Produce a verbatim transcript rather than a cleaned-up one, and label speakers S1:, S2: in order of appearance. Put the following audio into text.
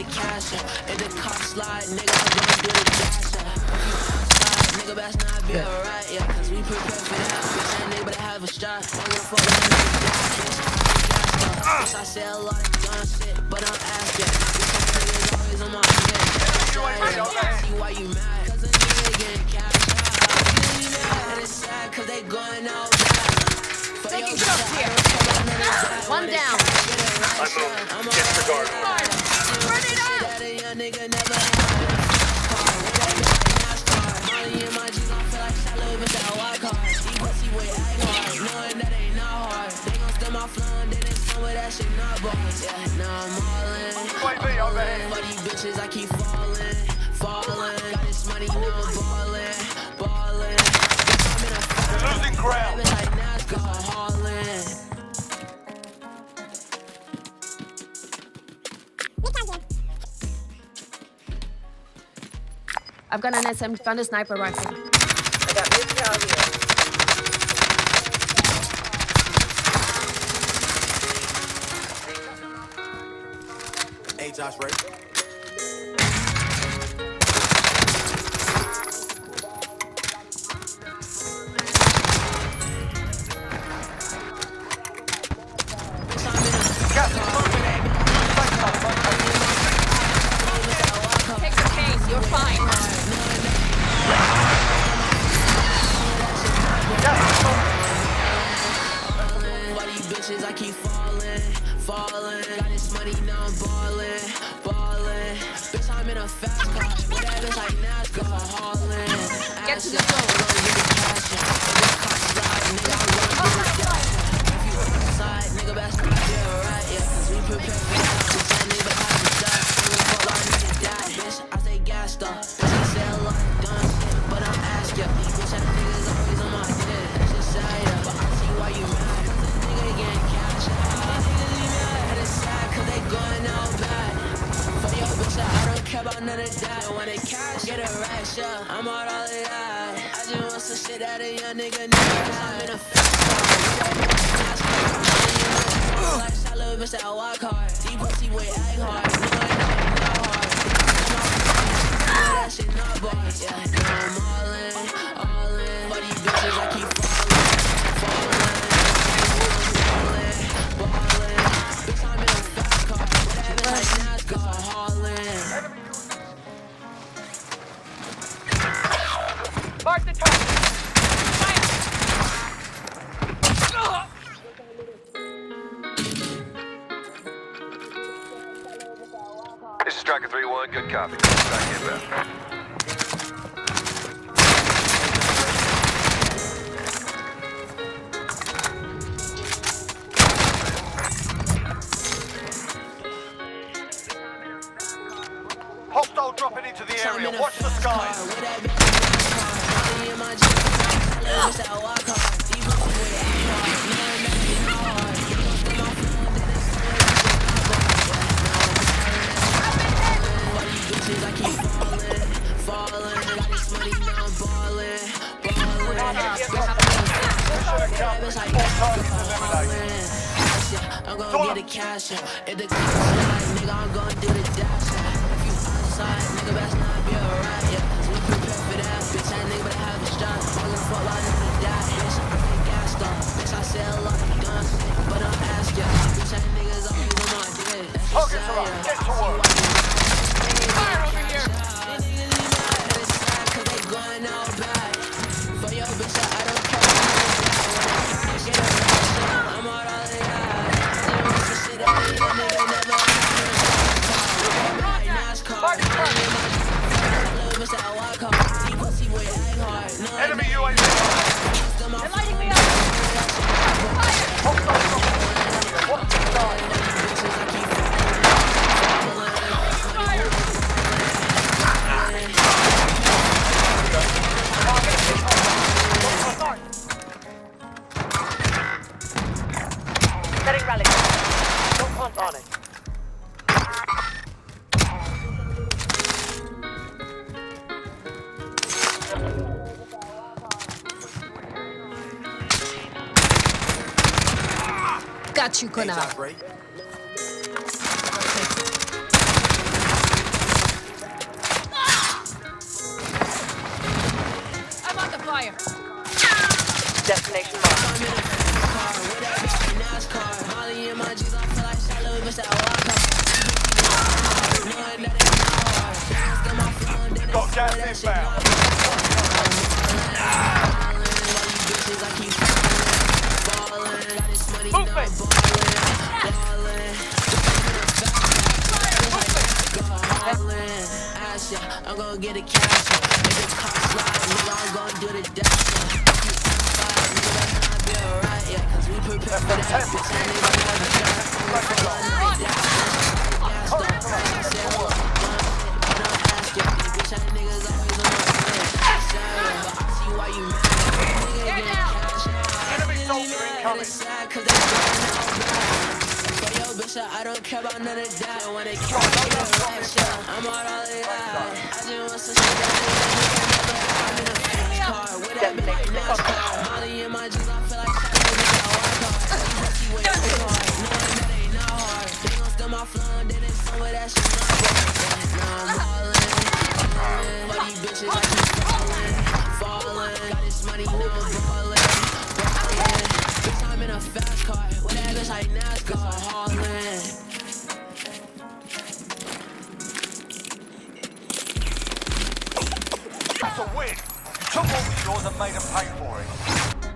S1: the cash up. If the car slide, nigga, I'm gonna do the dash up. If you outside, nigga, best not be alright, yeah. Cause we prepared for that, bitch, that nigga better have a shot. I'm gonna fuck with that nigga, bitch, bitch, I say a lot of dumb shit, but I'm asking. Bitch, that nigga's always on my head. See why you mad, cause a nigga getting cash out. And it's sad, cause they going out bad.
S2: Taking shots here. One down.
S3: I move. Disregard.
S2: Run it up.
S1: For these bitches, I keep falling, falling. Got this money, now I'm balling, balling.
S3: You're losing ground.
S1: Like NASCAR hauling.
S2: I've got an S M, found a sniper rifle.
S4: I got mid-cal here.
S5: Hey, Josh, right?
S2: Take the case, you're fine.
S1: For these bitches, I keep falling, falling. Got this money, now I'm balling, balling. Bitch, I'm in a fast car. That bitch like NASCAR hauling.
S2: Get to the zone.
S1: If you outside, nigga, best not be alright, yeah. Cause we prepared for that. Bitch, that nigga have a shot. Nigga, fuck our nigga die. Bitch, I say gas up. Bitch, I say a lot of dumb shit, but I'm asking. Bitch, that nigga's always on my dick. It's just sad, yeah. But I see why you mad. Cause the nigga getting cash out. And it's sad cause they going out bad. For your bitch, I don't care about none of that. When they cash, get a rash up. I'm out all of that. I just want some shit out of young nigga. I'm in a fast car. Like Shallow, bitch, I walk hard. Deep pussy boy, act hard. No, I know, no hard. That shit not bars. Yeah, now I'm all in, all in. For these bitches, I keep falling, falling, falling, balling. Bitch, I'm in a fast car. Whatever, like NASCAR hauling.
S3: Mark the target. This is Striker three one, good copy. Back inbound. Hostile dropping into the area. Watch the skies.
S1: I keep falling, falling. Got this money, now I'm balling, balling. I'm gonna get the cash up. If the car slide, nigga, I'm gonna do the dash up. If you outside, nigga, best not be alright, yeah. Cause we prepared for that, bitch, that nigga better have a shot. I'm gonna fuck like nigga die, bitch, I get gassed up. Bitch, I say a lot of dumb shit, but I'm asking. Bitch, that nigga's always on my dick.
S3: Focus around, get to work.
S2: Fire over here.
S1: Going out bad. For your bitch, I don't care. I'm out all of that. Shit, I ain't a nigga never. NASCAR. Little bitch, I walk hard. Deep pussy boy, act hard.
S3: Enemy U A V.
S2: They're lighting me up. Fire.
S3: Watch the skies.
S4: Setting rally. Don't punt on it.
S2: Got you,
S5: Hey,
S2: Connor.
S5: Josh, right?
S2: here.
S4: Destination marked.
S1: I'm in a car with that bitch like NASCAR. Molly in my jeans, I feel like shot little bitch that walk hard. Knowing that it's not hard. Still my phone, then
S3: Got gas
S1: that shit
S3: inbound.
S1: not bitches, I keep falling. Got this money now, ballin', ballin'. Ass ya, I'm gonna get a cash ya. Make a car slide, nigga, I'm gonna do the dash ya. Nigga, that's not be alright, yeah. Cause we prepare for that bitch, and nigga, I'm gonna die. I'm gonna fall on the dash ya. Gas up, I said, hold on, but don't ask ya. Bitch, that nigga's always on my side. But I see why you mad.
S3: Enemy soldier incoming.
S1: I don't care about none of that. When they catch me, I'm on all of that. I just want some shit that I'm in a fast car with that bitch like NASCAR. Molly in my jeans, I feel like shot little bitch that walk hard. Pussy way too hard, knowing that ain't not hard. They gon' steal my flow and then it's some of that shit not hard. Now I'm ballin', ballin', but these bitches I keep fallin', fallin'. Got this money, no ballin', ballin'. Bitch, I'm in a fast car with that bitch like NASCAR, haulin'.
S3: That's a win. You took what was yours and made them pay for it.